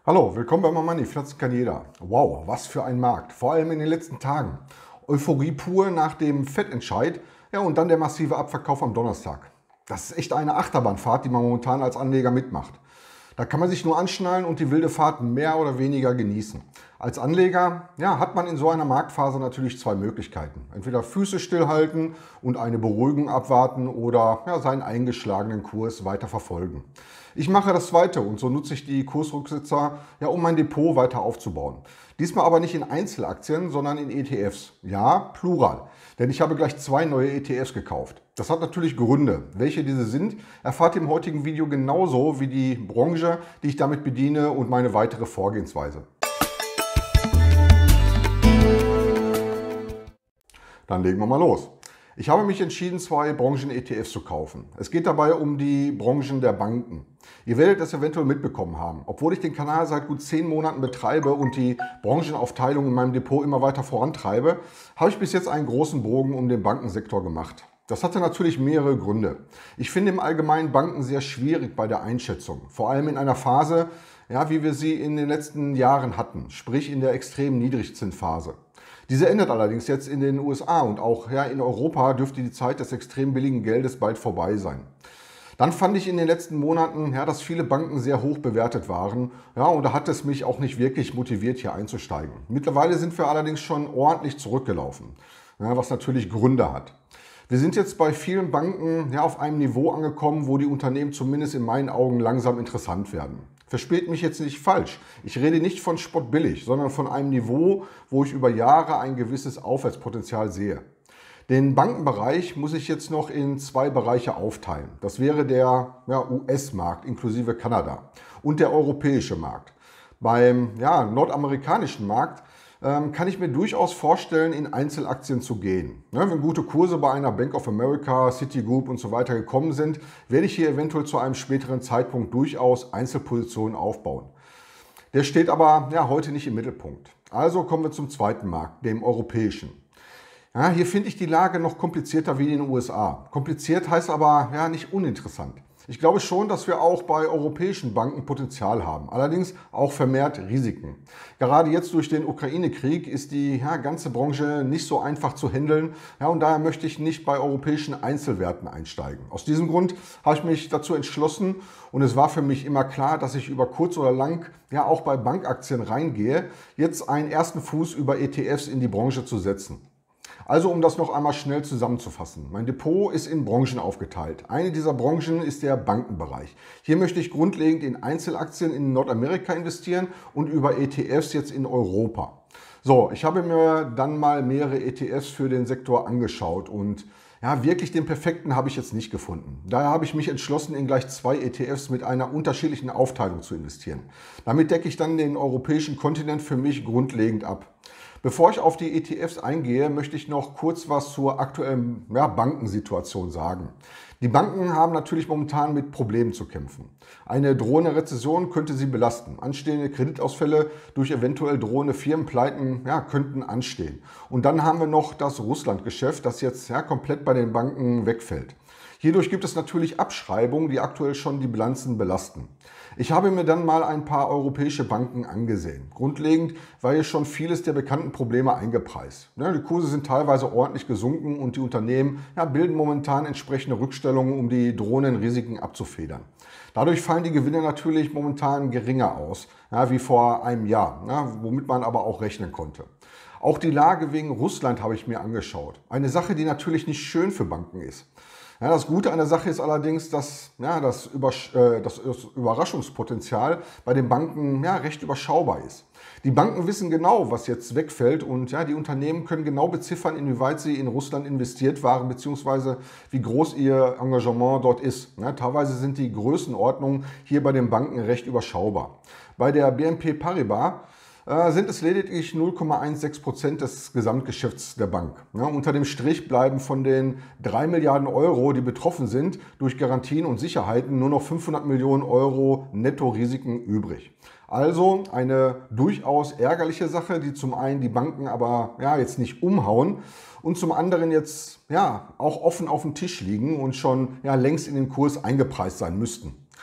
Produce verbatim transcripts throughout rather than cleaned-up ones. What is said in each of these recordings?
Hallo, willkommen bei Money, Finanzen kann jeder. Wow, was für ein Markt, vor allem in den letzten Tagen. Euphorie pur nach dem Fettentscheid, ja, und dann der massive Abverkauf am Donnerstag. Das ist echt eine Achterbahnfahrt, die man momentan als Anleger mitmacht. Da kann man sich nur anschnallen und die wilde Fahrt mehr oder weniger genießen. Als Anleger, ja, hat man in so einer Marktphase natürlich zwei Möglichkeiten. Entweder Füße stillhalten und eine Beruhigung abwarten oder ja, seinen eingeschlagenen Kurs weiter verfolgen. Ich mache das Zweite und so nutze ich die Kursrücksetzer, ja, um mein Depot weiter aufzubauen. Diesmal aber nicht in Einzelaktien, sondern in E T Fs. Ja, plural. Denn ich habe gleich zwei neue E T Fs gekauft. Das hat natürlich Gründe. Welche diese sind, erfahrt ihr im heutigen Video genauso wie die Branche, die ich damit bediene und meine weitere Vorgehensweise. Dann legen wir mal los. Ich habe mich entschieden, zwei Branchen-E T Fs zu kaufen. Es geht dabei um die Branchen der Banken. Ihr werdet es eventuell mitbekommen haben. Obwohl ich den Kanal seit gut zehn Monaten betreibe und die Branchenaufteilung in meinem Depot immer weiter vorantreibe, habe ich bis jetzt einen großen Bogen um den Bankensektor gemacht. Das hatte natürlich mehrere Gründe. Ich finde im Allgemeinen Banken sehr schwierig bei der Einschätzung. Vor allem in einer Phase, ja, wie wir sie in den letzten Jahren hatten, sprich in der extremen Niedrigzinsphase. Diese endet allerdings jetzt in den U S A und auch ja, in Europa dürfte die Zeit des extrem billigen Geldes bald vorbei sein. Dann fand ich in den letzten Monaten, ja, dass viele Banken sehr hoch bewertet waren, ja, und da hat es mich auch nicht wirklich motiviert, hier einzusteigen. Mittlerweile sind wir allerdings schon ordentlich zurückgelaufen, ja, was natürlich Gründe hat. Wir sind jetzt bei vielen Banken ja, auf einem Niveau angekommen, wo die Unternehmen zumindest in meinen Augen langsam interessant werden. Versteht mich jetzt nicht falsch. Ich rede nicht von spottbillig, sondern von einem Niveau, wo ich über Jahre ein gewisses Aufwärtspotenzial sehe. Den Bankenbereich muss ich jetzt noch in zwei Bereiche aufteilen. Das wäre der ja, U S-Markt inklusive Kanada und der europäische Markt. Beim ja, nordamerikanischen Markt ähm, kann ich mir durchaus vorstellen, in Einzelaktien zu gehen. Ja, wenn gute Kurse bei einer Bank of America, Citigroup und so weiter gekommen sind, werde ich hier eventuell zu einem späteren Zeitpunkt durchaus Einzelpositionen aufbauen. Der steht aber ja, heute nicht im Mittelpunkt. Also kommen wir zum zweiten Markt, dem europäischen. Ja, hier finde ich die Lage noch komplizierter wie in den U S A. Kompliziert heißt aber ja, nicht uninteressant. Ich glaube schon, dass wir auch bei europäischen Banken Potenzial haben, allerdings auch vermehrt Risiken. Gerade jetzt durch den Ukraine-Krieg ist die ja, ganze Branche nicht so einfach zu handeln, ja, und daher möchte ich nicht bei europäischen Einzelwerten einsteigen. Aus diesem Grund habe ich mich dazu entschlossen und es war für mich immer klar, dass ich über kurz oder lang ja auch bei Bankaktien reingehe, jetzt einen ersten Fuß über E T Fs in die Branche zu setzen. Also um das noch einmal schnell zusammenzufassen. Mein Depot ist in Branchen aufgeteilt. Eine dieser Branchen ist der Bankenbereich. Hier möchte ich grundlegend in Einzelaktien in Nordamerika investieren und über E T Fs jetzt in Europa. So, ich habe mir dann mal mehrere E T Fs für den Sektor angeschaut und ja, wirklich den perfekten habe ich jetzt nicht gefunden. Daher habe ich mich entschlossen, in gleich zwei E T Fs mit einer unterschiedlichen Aufteilung zu investieren. Damit decke ich dann den europäischen Kontinent für mich grundlegend ab. Bevor ich auf die E T Fs eingehe, möchte ich noch kurz was zur aktuellen ja, Bankensituation sagen. Die Banken haben natürlich momentan mit Problemen zu kämpfen. Eine drohende Rezession könnte sie belasten. Anstehende Kreditausfälle durch eventuell drohende Firmenpleiten ja, könnten anstehen. Und dann haben wir noch das Russland-Geschäft, das jetzt ja, komplett bei den Banken wegfällt. Hierdurch gibt es natürlich Abschreibungen, die aktuell schon die Bilanzen belasten. Ich habe mir dann mal ein paar europäische Banken angesehen. Grundlegend war hier schon vieles der bekannten Probleme eingepreist. Ja, die Kurse sind teilweise ordentlich gesunken und die Unternehmen ja, bilden momentan entsprechende Rückstellungen, um die drohenden Risiken abzufedern. Dadurch fallen die Gewinne natürlich momentan geringer aus, ja, wie vor einem Jahr, ja, womit man aber auch rechnen konnte. Auch die Lage wegen Russland habe ich mir angeschaut. Eine Sache, die natürlich nicht schön für Banken ist. Ja, das Gute an der Sache ist allerdings, dass ja, das, Über, äh, das Überraschungspotenzial bei den Banken ja, recht überschaubar ist. Die Banken wissen genau, was jetzt wegfällt und ja, die Unternehmen können genau beziffern, inwieweit sie in Russland investiert waren bzw. wie groß ihr Engagement dort ist. Ja, teilweise sind die Größenordnungen hier bei den Banken recht überschaubar. Bei der B N P Paribas sind es lediglich null Komma sechzehn Prozent des Gesamtgeschäfts der Bank. Ja, unter dem Strich bleiben von den drei Milliarden Euro, die betroffen sind, durch Garantien und Sicherheiten nur noch fünfhundert Millionen Euro Netto-Risiken übrig. Also eine durchaus ärgerliche Sache, die zum einen die Banken aber ja, jetzt nicht umhauen und zum anderen jetzt ja, auch offen auf dem Tisch liegen und schon ja, längst in den Kurs eingepreist sein müssten.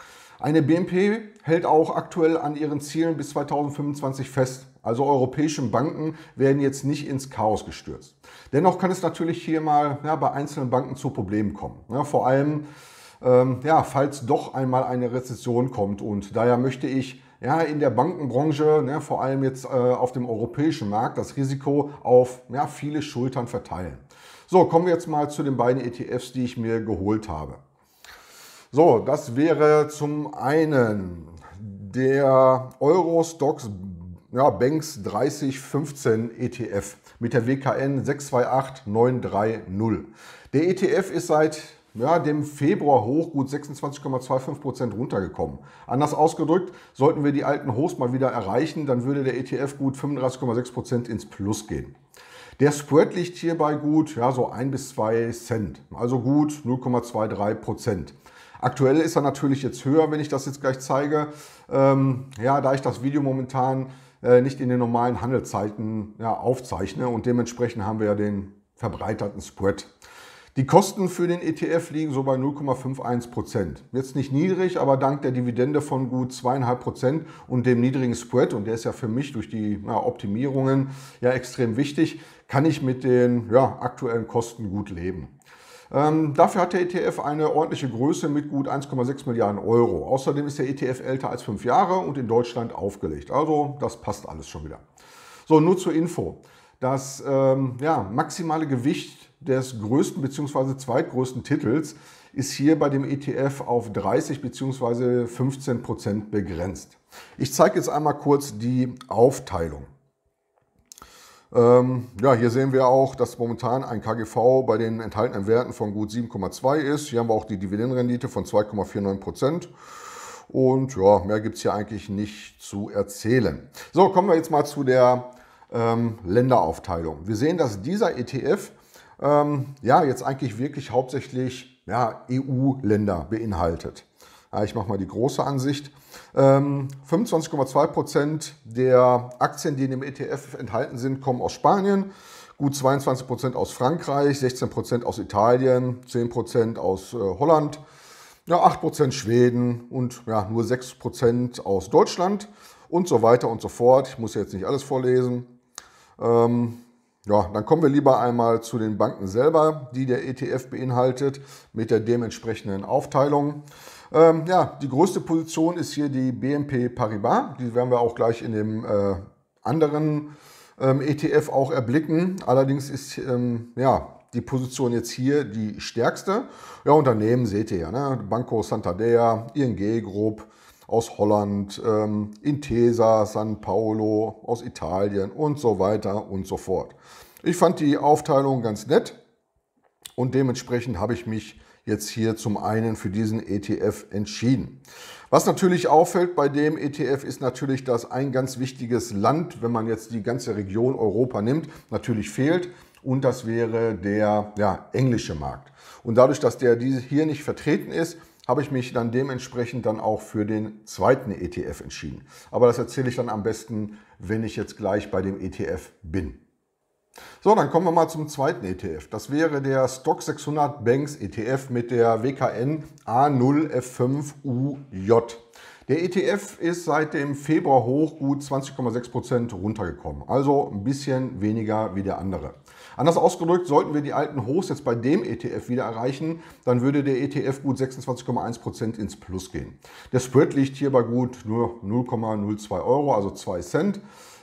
Eine B M P hält auch aktuell an ihren Zielen bis zweitausendfünfundzwanzig fest. Also europäische Banken werden jetzt nicht ins Chaos gestürzt. Dennoch kann es natürlich hier mal ja, bei einzelnen Banken zu Problemen kommen. Ja, vor allem, ähm, ja, falls doch einmal eine Rezession kommt. Und daher möchte ich ja, in der Bankenbranche, ne, vor allem jetzt äh, auf dem europäischen Markt, das Risiko auf ja, viele Schultern verteilen. So, kommen wir jetzt mal zu den beiden E T Fs, die ich mir geholt habe. So, das wäre zum einen der Euro Stoxx ja, Banks dreißig fünfzehn E T F mit der W K N sechs zwei acht neun drei null. Der E T F ist seit ja, dem Februar hoch gut sechsundzwanzig Komma fünfundzwanzig Prozent runtergekommen. Anders ausgedrückt, sollten wir die alten Hochs mal wieder erreichen, dann würde der E T F gut fünfunddreißig Komma sechs Prozent ins Plus gehen. Der Spread liegt hier bei gut ja, so ein bis zwei Cent, also gut null Komma dreiundzwanzig Prozent. Aktuell ist er natürlich jetzt höher, wenn ich das jetzt gleich zeige. Ähm, ja, da ich das Video momentan äh, nicht in den normalen Handelszeiten ja, aufzeichne und dementsprechend haben wir ja den verbreiterten Spread. Die Kosten für den E T F liegen so bei null Komma einundfünfzig Prozent. Jetzt nicht niedrig, aber dank der Dividende von gut zwei Komma fünf Prozent und dem niedrigen Spread, und der ist ja für mich durch die ja, Optimierungen ja extrem wichtig, kann ich mit den ja, aktuellen Kosten gut leben. Ähm, dafür hat der E T F eine ordentliche Größe mit gut eins Komma sechs Milliarden Euro. Außerdem ist der E T F älter als fünf Jahre und in Deutschland aufgelegt. Also das passt alles schon wieder. So, nur zur Info. Das ähm, ja, maximale Gewicht des größten bzw. zweitgrößten Titels ist hier bei dem E T F auf dreißig bzw. fünfzehn Prozent begrenzt. Ich zeige jetzt einmal kurz die Aufteilung. Ähm, ja, hier sehen wir auch, dass momentan ein K G V bei den enthaltenen Werten von gut sieben Komma zwei ist. Hier haben wir auch die Dividendenrendite von zwei Komma neunundvierzig Prozent. Und ja, mehr gibt es hier eigentlich nicht zu erzählen. So, kommen wir jetzt mal zu der ähm, Länderaufteilung. Wir sehen, dass dieser E T F ähm, ja jetzt eigentlich wirklich hauptsächlich ja, E U-Länder beinhaltet. Ja, ich mache mal die große Ansicht. Ähm, fünfundzwanzig Komma zwei Prozent der Aktien, die in dem E T F enthalten sind, kommen aus Spanien, gut zweiundzwanzig Prozent aus Frankreich, sechzehn Prozent aus Italien, zehn Prozent aus äh, Holland, ja, acht Prozent Schweden und ja, nur sechs Prozent aus Deutschland und so weiter und so fort. Ich muss jetzt nicht alles vorlesen. Ähm, ja, dann kommen wir lieber einmal zu den Banken selber, die der E T F beinhaltet, mit der dementsprechenden Aufteilung. Ähm, ja, die größte Position ist hier die B N P Paribas. Die werden wir auch gleich in dem äh, anderen ähm, E T F auch erblicken. Allerdings ist ähm, ja, die Position jetzt hier die stärkste. Ja, Unternehmen seht ihr ja, ne? Banco Santander, I N G Group aus Holland, ähm, Intesa, San Paolo aus Italien und so weiter und so fort. Ich fand die Aufteilung ganz nett und dementsprechend habe ich mich jetzt hier zum einen für diesen E T F entschieden. Was natürlich auffällt bei dem E T F ist natürlich, dass ein ganz wichtiges Land, wenn man jetzt die ganze Region Europa nimmt, natürlich fehlt. Und das wäre der ja, englische Markt. Und dadurch, dass der hier nicht vertreten ist, habe ich mich dann dementsprechend dann auch für den zweiten E T F entschieden. Aber das erzähle ich dann am besten, wenn ich jetzt gleich bei dem E T F bin. So, dann kommen wir mal zum zweiten E T F. Das wäre der Stoxx sechshundert Banks E T F mit der W K N A null F fünf U J. Der E T F ist seit dem Februar hoch gut zwanzig Komma sechs Prozent runtergekommen. Also ein bisschen weniger wie der andere. Anders ausgedrückt, sollten wir die alten Hochs jetzt bei dem E T F wieder erreichen, dann würde der E T F gut sechsundzwanzig Komma eins Prozent ins Plus gehen. Der Spread liegt hier bei gut nur null Komma null zwei Euro, also zwei Cent.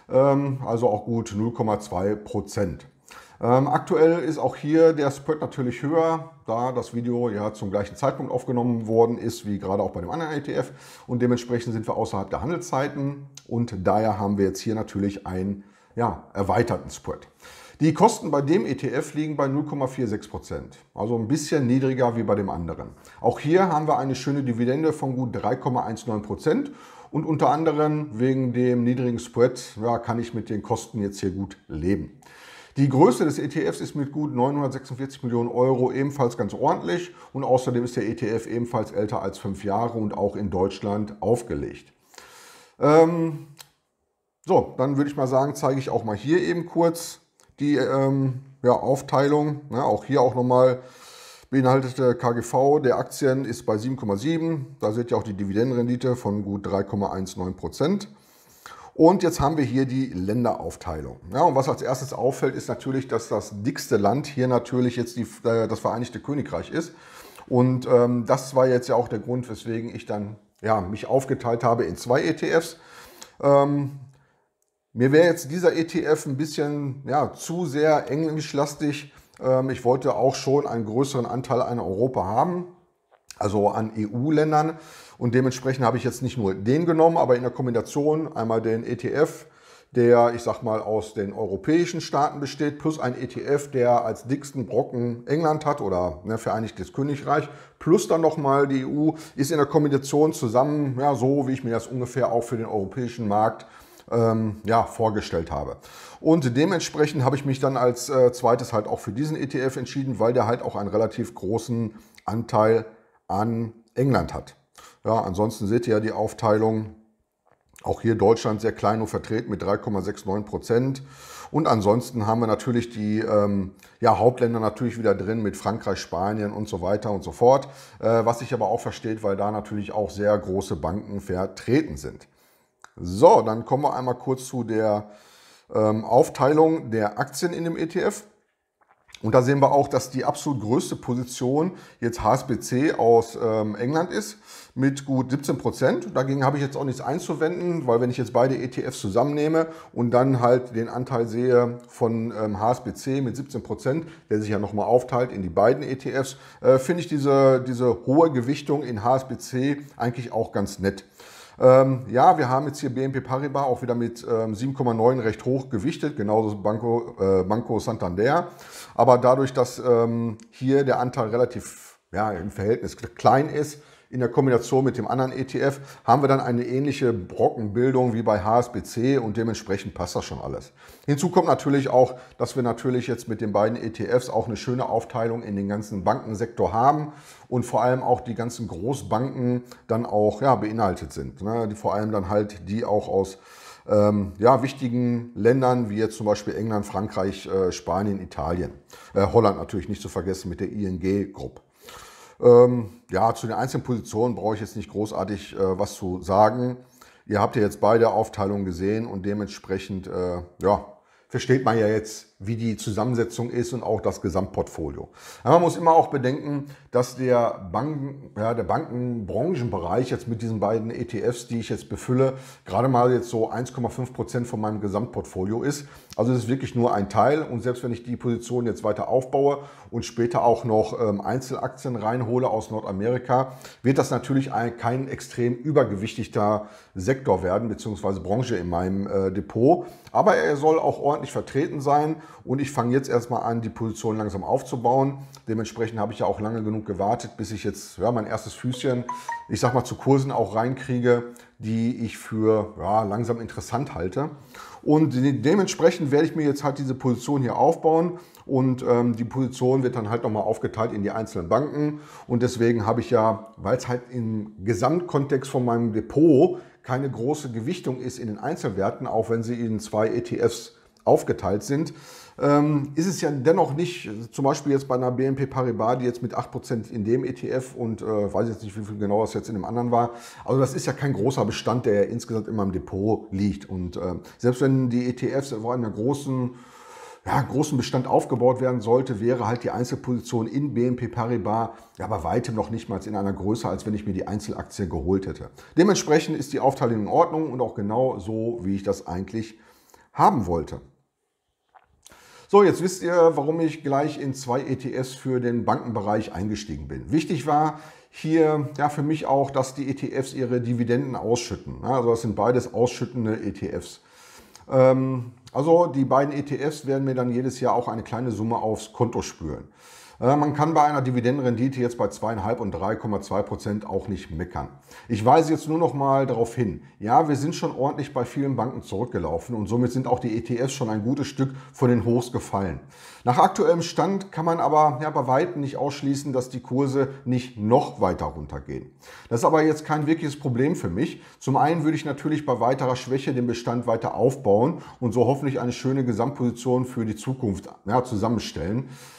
Also auch gut null Komma zwei Prozent. Ähm, aktuell ist auch hier der Spread natürlich höher, da das Video ja zum gleichen Zeitpunkt aufgenommen worden ist, wie gerade auch bei dem anderen E T F. Und dementsprechend sind wir außerhalb der Handelszeiten und daher haben wir jetzt hier natürlich einen ja, erweiterten Spread. Die Kosten bei dem E T F liegen bei null Komma sechsundvierzig Prozent, also ein bisschen niedriger wie bei dem anderen. Auch hier haben wir eine schöne Dividende von gut drei Komma neunzehn Prozent. Und unter anderem wegen dem niedrigen Spread ja, kann ich mit den Kosten jetzt hier gut leben. Die Größe des E T Fs ist mit gut neunhundertsechsundvierzig Millionen Euro ebenfalls ganz ordentlich. Und außerdem ist der E T F ebenfalls älter als fünf Jahre und auch in Deutschland aufgelegt. Ähm, so, dann würde ich mal sagen, zeige ich auch mal hier eben kurz die ähm, ja, Aufteilung. Ja, auch hier auch nochmal Beinhaltete K G V der Aktien ist bei sieben Komma sieben. Da seht ihr auch die Dividendenrendite von gut drei Komma neunzehn Prozent. Und jetzt haben wir hier die Länderaufteilung. Ja, und was als erstes auffällt, ist natürlich, dass das dickste Land hier natürlich jetzt die, äh, das Vereinigte Königreich ist. Und ähm, das war jetzt ja auch der Grund, weswegen ich dann ja, mich aufgeteilt habe in zwei E T Fs. Ähm, mir wäre jetzt dieser E T F ein bisschen ja, zu sehr englischlastig. Ähm, ich wollte auch schon einen größeren Anteil an Europa haben, also an E U-Ländern. Und dementsprechend habe ich jetzt nicht nur den genommen, aber in der Kombination einmal den E T F, der, ich sag mal, aus den europäischen Staaten besteht, plus ein E T F, der als dicksten Brocken England hat oder ne, Vereinigtes Königreich, plus dann nochmal die E U, ist in der Kombination zusammen, ja, so wie ich mir das ungefähr auch für den europäischen Markt ähm, ja, vorgestellt habe. Und dementsprechend habe ich mich dann als äh, zweites halt auch für diesen E T F entschieden, weil der halt auch einen relativ großen Anteil an England hat. Ja, ansonsten seht ihr ja die Aufteilung. Auch hier Deutschland sehr klein nur vertreten mit drei Komma neunundsechzig Prozent. Und ansonsten haben wir natürlich die ähm, ja, Hauptländer natürlich wieder drin mit Frankreich, Spanien und so weiter und so fort. Äh, was sich aber auch versteht, weil da natürlich auch sehr große Banken vertreten sind. So, dann kommen wir einmal kurz zu der ähm, Aufteilung der Aktien in dem E T F. Und da sehen wir auch, dass die absolut größte Position jetzt H S B C aus ähm, England ist mit gut siebzehn Prozent. Dagegen habe ich jetzt auch nichts einzuwenden, weil wenn ich jetzt beide E T Fs zusammennehme und dann halt den Anteil sehe von ähm, H S B C mit siebzehn Prozent, der sich ja nochmal aufteilt in die beiden E T Fs, äh, finde ich diese, diese hohe Gewichtung in H S B C eigentlich auch ganz nett. Ähm, ja, wir haben jetzt hier B N P Paribas auch wieder mit ähm, sieben Komma neun recht hoch gewichtet, genauso Banco, äh, Banco Santander. Aber dadurch, dass ähm, hier der Anteil relativ ja, im Verhältnis klein ist, in der Kombination mit dem anderen E T F, haben wir dann eine ähnliche Brockenbildung wie bei H S B C und dementsprechend passt das schon alles. Hinzu kommt natürlich auch, dass wir natürlich jetzt mit den beiden E T Fs auch eine schöne Aufteilung in den ganzen Bankensektor haben und vor allem auch die ganzen Großbanken dann auch ja, beinhaltet sind. Ne? Die vor allem dann halt die auch aus ähm, ja, wichtigen Ländern wie jetzt zum Beispiel England, Frankreich, äh, Spanien, Italien. Äh, Holland natürlich nicht zu vergessen mit der I N G-Gruppe. Ähm, ja, zu den einzelnen Positionen brauche ich jetzt nicht großartig äh, was zu sagen. Ihr habt ja jetzt beide Aufteilungen gesehen und dementsprechend äh, ja, versteht man ja jetzt, wie die Zusammensetzung ist und auch das Gesamtportfolio. Aber man muss immer auch bedenken, dass der, Banken, ja, der Bankenbranchenbereich jetzt mit diesen beiden E T Fs, die ich jetzt befülle, gerade mal jetzt so eins Komma fünf Prozent von meinem Gesamtportfolio ist. Also es ist wirklich nur ein Teil und selbst wenn ich die Position jetzt weiter aufbaue und später auch noch ähm, Einzelaktien reinhole aus Nordamerika, wird das natürlich ein, kein extrem übergewichtigter Sektor werden, beziehungsweise Branche in meinem äh, Depot. Aber er soll auch ordentlich vertreten sein. Und ich fange jetzt erstmal an, die Position langsam aufzubauen. Dementsprechend habe ich ja auch lange genug gewartet, bis ich jetzt ja, mein erstes Füßchen, ich sag mal, zu Kursen auch reinkriege, die ich für ja, langsam interessant halte. Und dementsprechend werde ich mir jetzt halt diese Position hier aufbauen. Und ähm, die Position wird dann halt nochmal aufgeteilt in die einzelnen Banken. Und deswegen habe ich ja, weil es halt im Gesamtkontext von meinem Depot keine große Gewichtung ist in den Einzelwerten, auch wenn sie in zwei E T Fs aufgeteilt sind, ähm, ist es ja dennoch nicht, zum Beispiel jetzt bei einer B N P Paribas, die jetzt mit acht Prozent in dem E T F und äh, weiß jetzt nicht, wie viel genau das jetzt in dem anderen war. Also das ist ja kein großer Bestand, der ja insgesamt in meinem Depot liegt. Und äh, selbst wenn die E T Fs in einer großen, ja, großen Bestand aufgebaut werden sollte, wäre halt die Einzelposition in B N P Paribas ja bei weitem noch nicht mal in einer Größe, als wenn ich mir die Einzelaktie geholt hätte. Dementsprechend ist die Aufteilung in Ordnung und auch genau so, wie ich das eigentlich haben wollte. So, jetzt wisst ihr, warum ich gleich in zwei E T Fs für den Bankenbereich eingestiegen bin. Wichtig war hier ja für mich auch, dass die E T Fs ihre Dividenden ausschütten. Also das sind beides ausschüttende E T Fs. Ähm, also die beiden E T Fs werden mir dann jedes Jahr auch eine kleine Summe aufs Konto spülen. Man kann bei einer Dividendenrendite jetzt bei zwei Komma fünf und drei Komma zwei Prozent auch nicht meckern. Ich weise jetzt nur noch mal darauf hin, ja, wir sind schon ordentlich bei vielen Banken zurückgelaufen und somit sind auch die E T Fs schon ein gutes Stück von den Hochs gefallen. Nach aktuellem Stand kann man aber ja, bei weitem nicht ausschließen, dass die Kurse nicht noch weiter runtergehen. Das ist aber jetzt kein wirkliches Problem für mich. Zum einen würde ich natürlich bei weiterer Schwäche den Bestand weiter aufbauen und so hoffentlich eine schöne Gesamtposition für die Zukunft ja, zusammenstellen.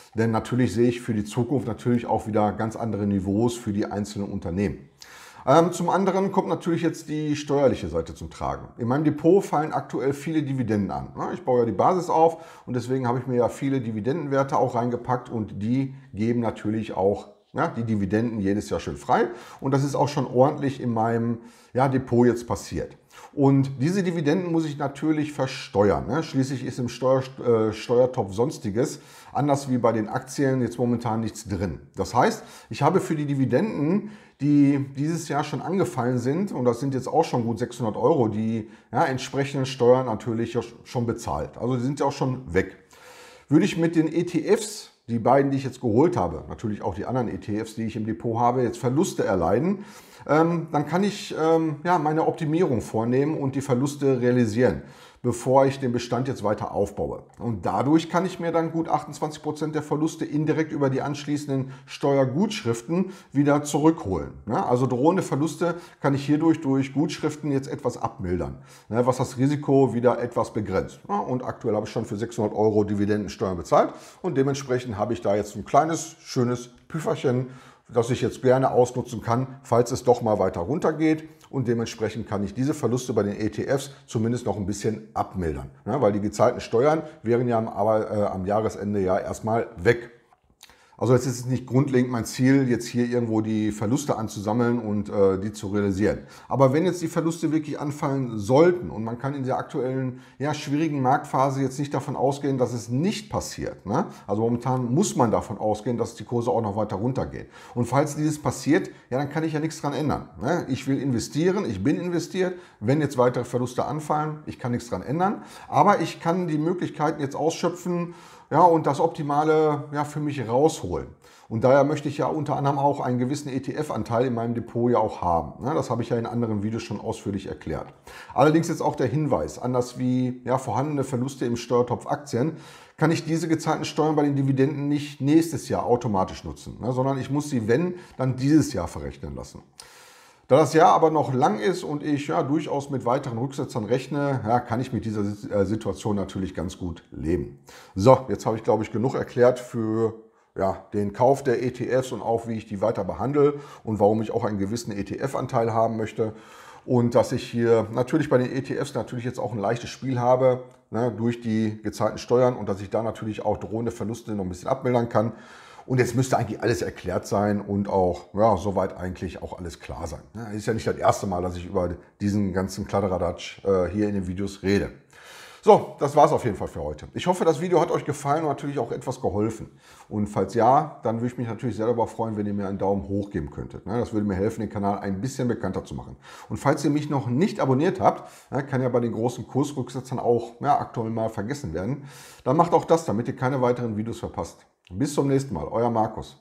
Denn natürlich sehe ich für die Zukunft natürlich auch wieder ganz andere Niveaus für die einzelnen Unternehmen. Ähm, zum anderen kommt natürlich jetzt die steuerliche Seite zum Tragen. In meinem Depot fallen aktuell viele Dividenden an. Ich baue ja die Basis auf und deswegen habe ich mir ja viele Dividendenwerte auch reingepackt und die geben natürlich auch ja, die Dividenden jedes Jahr schön frei. Und das ist auch schon ordentlich in meinem ja, Depot jetzt passiert. Und diese Dividenden muss ich natürlich versteuern. Ne? Schließlich ist im Steuer, äh, Steuertopf Sonstiges, anders wie bei den Aktien, jetzt momentan nichts drin. Das heißt, ich habe für die Dividenden, die dieses Jahr schon angefallen sind, und das sind jetzt auch schon gut sechshundert Euro, die ja, entsprechenden Steuern natürlich schon bezahlt. Also die sind ja auch schon weg. Würde ich mit den E T Fs, die beiden, die ich jetzt geholt habe, natürlich auch die anderen E T Fs, die ich im Depot habe, jetzt Verluste erleiden, ähm, dann kann ich ähm, ja, meine Optimierung vornehmen und die Verluste realisieren, bevor ich den Bestand jetzt weiter aufbaue. Und dadurch kann ich mir dann gut achtundzwanzig Prozent der Verluste indirekt über die anschließenden Steuergutschriften wieder zurückholen. Ja, also drohende Verluste kann ich hierdurch durch Gutschriften jetzt etwas abmildern, ja, was das Risiko wieder etwas begrenzt. Ja, und aktuell habe ich schon für sechshundert Euro Dividendensteuer bezahlt und dementsprechend habe ich da jetzt ein kleines, schönes Püfferchen, das ich jetzt gerne ausnutzen kann, falls es doch mal weiter runter geht. Und dementsprechend kann ich diese Verluste bei den E T Fs zumindest noch ein bisschen abmildern. Ja, weil die gezahlten Steuern wären ja am, aber, äh, am Jahresende ja erstmal weg. Also jetzt ist es nicht grundlegend mein Ziel, jetzt hier irgendwo die Verluste anzusammeln und äh, die zu realisieren. Aber wenn jetzt die Verluste wirklich anfallen sollten und man kann in der aktuellen ja, schwierigen Marktphase jetzt nicht davon ausgehen, dass es nicht passiert. Ne? Also momentan muss man davon ausgehen, dass die Kurse auch noch weiter runtergehen. Und falls dieses passiert, ja, dann kann ich ja nichts dran ändern. Ne? Ich will investieren, ich bin investiert. Wenn jetzt weitere Verluste anfallen, ich kann nichts dran ändern. Aber ich kann die Möglichkeiten jetzt ausschöpfen, ja, und das Optimale ja, für mich rausholen. Und daher möchte ich ja unter anderem auch einen gewissen E T F-Anteil in meinem Depot ja auch haben. Ja, das habe ich ja in anderen Videos schon ausführlich erklärt. Allerdings jetzt auch der Hinweis, anders wie ja, vorhandene Verluste im Steuertopf Aktien, kann ich diese gezahlten Steuern bei den Dividenden nicht nächstes Jahr automatisch nutzen, ne, sondern ich muss sie, wenn, dann dieses Jahr verrechnen lassen. Da das Jahr aber noch lang ist und ich ja, durchaus mit weiteren Rücksetzern rechne, ja, kann ich mit dieser Situation natürlich ganz gut leben. So, jetzt habe ich, glaube ich, genug erklärt für ja, den Kauf der E T Fs und auch, wie ich die weiter behandle und warum ich auch einen gewissen E T F-Anteil haben möchte. Und dass ich hier natürlich bei den E T Fs natürlich jetzt auch ein leichtes Spiel habe, ne, durch die gezahlten Steuern und dass ich da natürlich auch drohende Verluste noch ein bisschen abmildern kann. Und jetzt müsste eigentlich alles erklärt sein und auch, ja, soweit eigentlich auch alles klar sein. Es ist ja nicht das erste Mal, dass ich über diesen ganzen Kladderadatsch äh, hier in den Videos rede. So, das war es auf jeden Fall für heute. Ich hoffe, das Video hat euch gefallen und natürlich auch etwas geholfen. Und falls ja, dann würde ich mich natürlich sehr darüber freuen, wenn ihr mir einen Daumen hoch geben könntet. Das würde mir helfen, den Kanal ein bisschen bekannter zu machen. Und falls ihr mich noch nicht abonniert habt, kann ja bei den großen Kursrücksetzern auch ja, aktuell mal vergessen werden, dann macht auch das, damit ihr keine weiteren Videos verpasst. Bis zum nächsten Mal, euer Markus.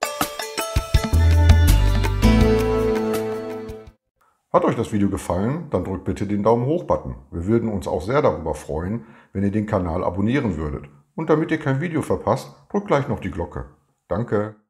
Hat euch das Video gefallen, dann drückt bitte den Daumen hoch-Button. Wir würden uns auch sehr darüber freuen, wenn ihr den Kanal abonnieren würdet. Und damit ihr kein Video verpasst, drückt gleich noch die Glocke. Danke.